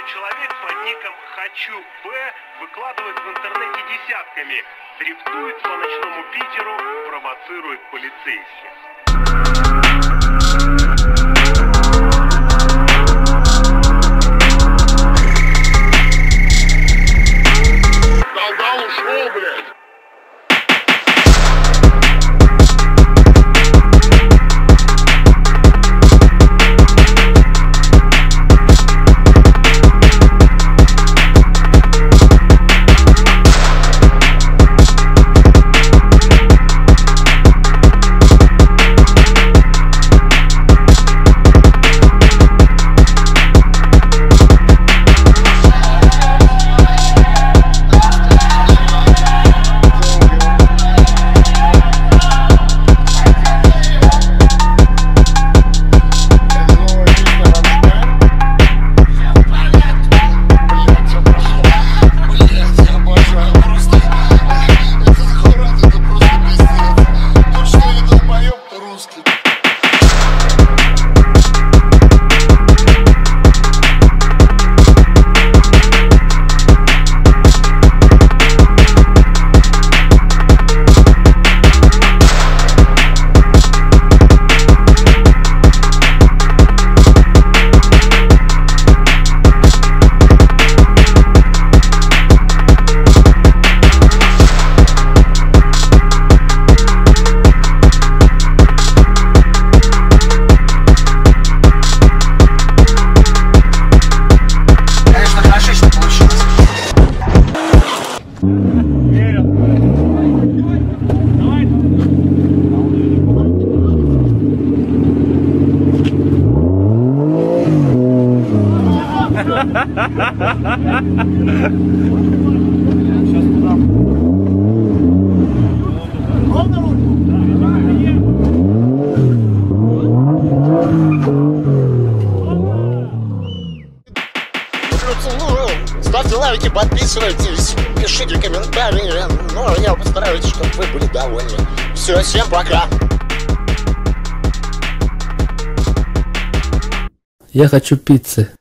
молодой человек под ником «Хочу Б» выкладывает в интернете десятками, дрифтует по ночному Питеру, провоцирует полицейских. Долгал ушел, блядь! Сейчас куда? Ставьте лайки, подписывайтесь, пишите комментарии. Ну, я постараюсь, чтобы вы были довольны. Все, всем пока. Я хочу пиццы.